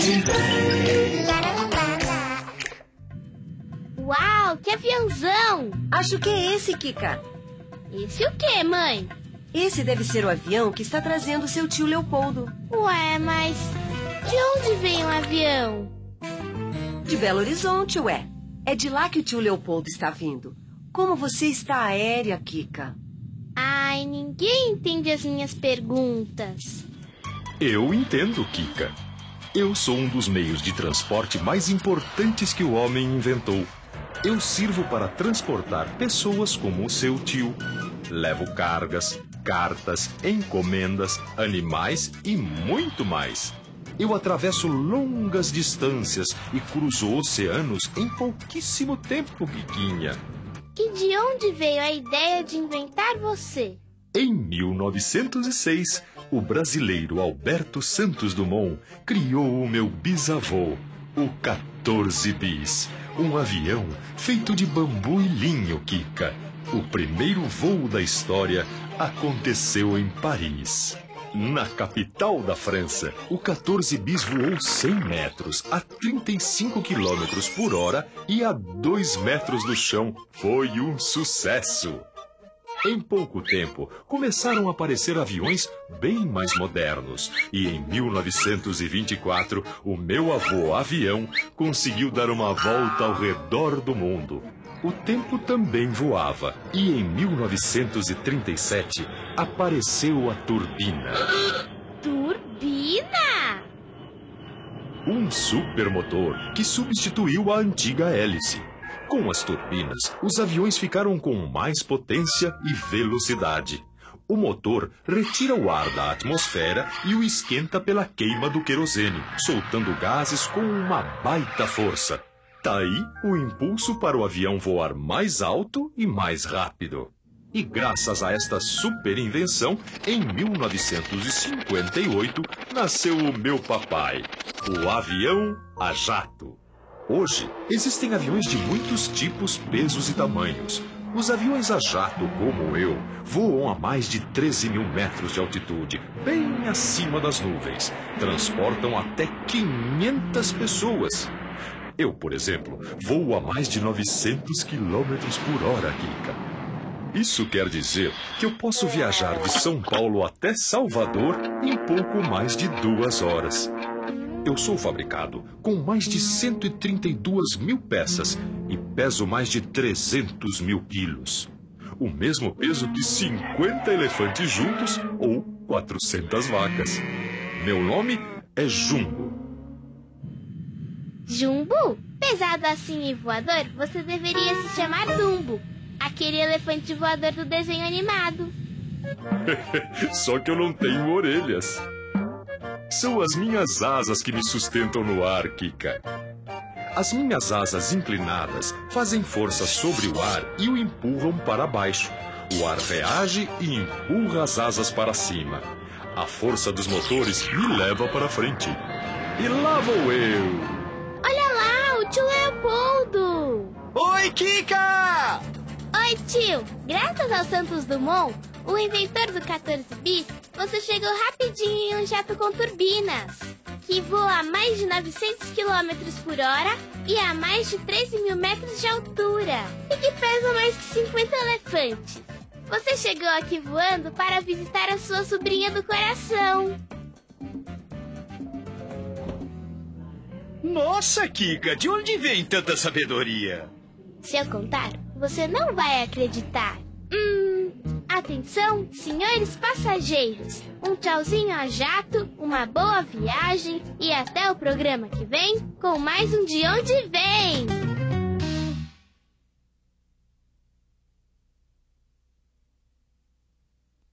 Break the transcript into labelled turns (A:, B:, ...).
A: Uau, que aviãozão!
B: Acho que é esse, Kika.
A: Esse o quê, mãe?
B: Esse deve ser o avião que está trazendo seu tio Leopoldo.
A: Ué, mas de onde vem o avião?
B: De Belo Horizonte, ué. É de lá que o tio Leopoldo está vindo. Como você está aérea, Kika?
A: Ai, ninguém entende as minhas perguntas.
C: Eu entendo, Kika. Eu sou um dos meios de transporte mais importantes que o homem inventou. Eu sirvo para transportar pessoas como o seu tio. Levo cargas, cartas, encomendas, animais e muito mais. Eu atravesso longas distâncias e cruzo oceanos em pouquíssimo tempo, Kikinha.
A: E de onde veio a ideia de inventar você?
C: Em 1906, o brasileiro Alberto Santos Dumont criou o meu bisavô, o 14 bis, um avião feito de bambu e linho, Kika. O primeiro voo da história aconteceu em Paris. Na capital da França, o 14 bis voou 100 metros a 35 quilômetros por hora e a 2 metros do chão. Foi um sucesso! Em pouco tempo, começaram a aparecer aviões bem mais modernos. E em 1924, o meu avô avião conseguiu dar uma volta ao redor do mundo. O tempo também voava. E em 1937, apareceu a turbina.
A: Turbina?
C: Um supermotor que substituiu a antiga hélice. Com as turbinas, os aviões ficaram com mais potência e velocidade. O motor retira o ar da atmosfera e o esquenta pela queima do querosene, soltando gases com uma baita força. Daí o impulso para o avião voar mais alto e mais rápido. E graças a esta super invenção, em 1958, nasceu o meu papai, o avião a jato. Hoje, existem aviões de muitos tipos, pesos e tamanhos. Os aviões a jato, como eu, voam a mais de 13 mil metros de altitude, bem acima das nuvens. Transportam até 500 pessoas. Eu, por exemplo, voo a mais de 900 quilômetros por hora, Kika. Isso quer dizer que eu posso viajar de São Paulo até Salvador em pouco mais de 2 horas. Eu sou fabricado com mais de 132 mil peças e peso mais de 300 mil quilos. O mesmo peso que 50 elefantes juntos ou 400 vacas. Meu nome é Jumbo.
A: Jumbo? Pesado assim e voador, você deveria se chamar Dumbo, aquele elefante voador do desenho animado.
C: Só que eu não tenho orelhas. São as minhas asas que me sustentam no ar, Kika. As minhas asas inclinadas fazem força sobre o ar e o empurram para baixo. O ar reage e empurra as asas para cima. A força dos motores me leva para frente. E lá vou eu.
A: Olha lá, o tio Leopoldo!
D: Oi, Kika!
A: Oi, tio! Graças ao Santos Dumont, o inventor do 14 bis, você chegou rapidinho em um jato com turbinas, que voa a mais de 900 km por hora e a mais de 13 mil metros de altura, e que pesa mais que 50 elefantes. Você chegou aqui voando para visitar a sua sobrinha do coração.
D: Nossa, Kika, de onde vem tanta sabedoria?
A: Se eu contar, você não vai acreditar. Atenção, senhores passageiros. Um tchauzinho a jato, uma boa viagem e até o programa que vem com mais um De Onde Vem!